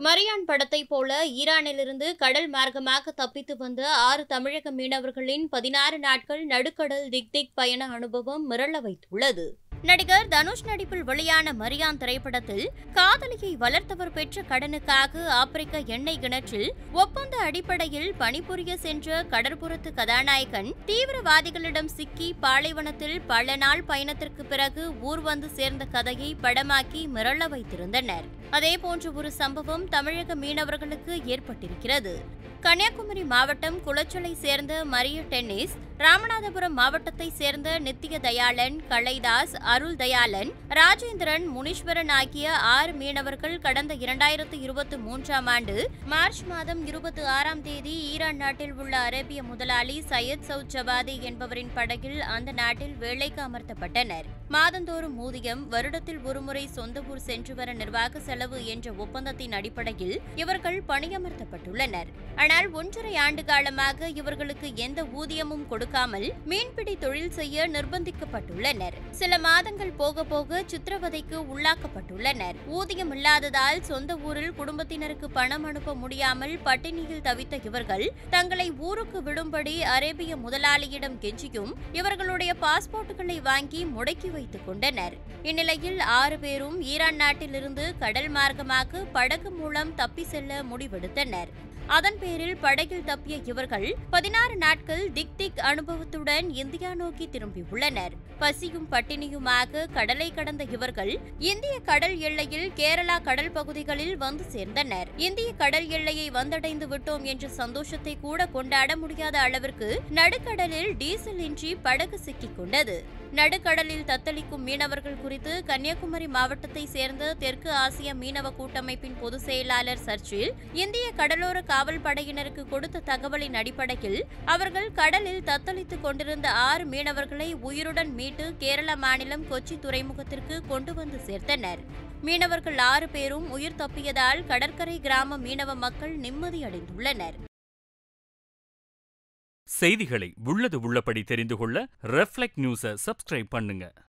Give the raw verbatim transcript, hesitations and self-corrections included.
மரியான் படத்தைப் போல ஈரானிலிருந்து கடல் மார்க்கமாக தப்பித்து வந்த ஆறு தமிழக மீனவர்களின் பதினாறு நாட்கள் நடுக்கடல் திக் திக் பயண அனுபவம் மிரள வைத்துள்ளது. நடிகர் தனுஷ் நடிப்பில் வெளியான மரியான் திரைப்படத்தில் காதலியை வளர்த்தவர் பெற்ற கடனுக்காக ஆப்பிரிக்க எண்ணெய் கிணற்றில் ஒப்பந்த அடிப்படையில் பணிபுரிய சென்ற கடற்புறத்து கதாநாயகன் தீவிரவாதிகளிடம் சிக்கி பாலைவனத்தில் பல நாள் பயணத்திற்கு பிறகு ஊர் வந்து சேர்ந்த கதையை படமாக்கி மிரள வைத்திருந்தனர். அதேபோன்ற ஒரு சம்பவம் தமிழக மீனவர்களுக்கு ஏற்பட்டிருக்கிறது. கன்னியாகுமரி மாவட்டம் குளச்சலை சேர்ந்த மரிய டென்னிஸ், ராமநாதபுரம் மாவட்டத்தை சேர்ந்த நித்திய தயாளன், கலைதாஸ், அருள் தயாளன், ராஜேந்திரன், முனீஸ்வரன் ஆகிய ஆறு மீனவர்கள் கடந்த இரண்டாயிரத்து இருபத்தி மூன்றாம் ஆண்டு மார்ச் மாதம் இருபத்தி ஆறாம் தேதி ஈரான் நாட்டில் உள்ள அரேபிய முதலாளி சையத் சவுத் ஜவாதி என்பவரின் படகில் அந்த நாட்டில் வேலைக்கு அமர்த்தப்பட்டனர். மாதந்தோறும் ஊதியம், வருடத்தில் ஒருமுறை சொந்த ஊர் சென்று வர நிர்வாக செலவு என்ற ஒப்பந்தத்தின் அடிப்படையில் இவர்கள் பணியமர்த்தப்பட்டுள்ளனர். ஆனால் ஒன்றரை ஆண்டு காலமாக இவர்களுக்கு எந்த ஊதியமும் கொடுக்காமல் மீன்பிடி தொழில் செய்ய நிர்பந்திக்கப்பட்டுள்ளனர். சில மாதங்கள் போக போக சித்திரவதைக்கு உள்ளாக்கப்பட்டுள்ளனர். ஊதியம் இல்லாததால் சொந்த ஊரில் குடும்பத்தினருக்கு பணம் அனுப்ப முடியாமல் பட்டினியில் தவித்த இவர்கள் தங்களை ஊருக்கு விடும்படி அரேபிய முதலாளியிடம் கெஞ்சியும் இவர்களுடைய பாஸ்போர்ட்டுகளை வாங்கி முடக்கி வைத்துக் கொண்டனர். இந்நிலையில் ஆறு பேரும் ஈரான் நாட்டிலிருந்து கடல் மார்க்கமாக படகு மூலம் தப்பி செல்ல முடிவெடுத்தனர். அதன் பேரில் படகில் தப்பிய இவர்கள் பதினாறு நாட்கள் திக் திக் அனுபவத்துடன் இந்தியா நோக்கி திரும்பியுள்ளனர். பசியும் பட்டினியுமாக கடலை கடந்த இவர்கள் இந்திய கடல் எல்லையில் கேரளா கடல் பகுதிகளில் வந்து சேர்ந்தனர். இந்திய கடல் எல்லையை வந்தடைந்து விட்டோம் என்ற சந்தோஷத்தை கூட கொண்டாட முடியாத அளவிற்கு நடுக்கடலில் டீசல் இன்றி படகு சிக்கிக் கொண்டது. நடுக்கடலில் தத்தளிக்கும் மீனவர்கள் குறித்து கன்னியாகுமரி மாவட்டத்தை சேர்ந்த தெற்கு ஆசிய மீனவ கூட்டமைப்பின் பொதுச் செயலாளர் சர்ச்சில் இந்திய கடலோர காவல் படையினருக்கு கொடுத்த தகவலின் அடிப்படையில் அவர்கள் கடலில் தத்தளித்துக் கொண்டிருந்த ஆறு மீனவர்களை உயிருடன் மீட்டு கேரள மாநிலம் கொச்சி துறைமுகத்திற்கு கொண்டு வந்து சேர்த்தனர். மீனவர்கள் ஆறு பேரும் உயிர் தப்பியதால் கடற்கரை கிராம மீனவ மக்கள் நிம்மதியடைந்துள்ளனர். செய்திகளை உள்ளது உள்ளபடி தெரிந்து கொள்ள ரெஃப்ளெக்ட் நியூஸை சப்ஸ்கிரைப் பண்ணுங்க.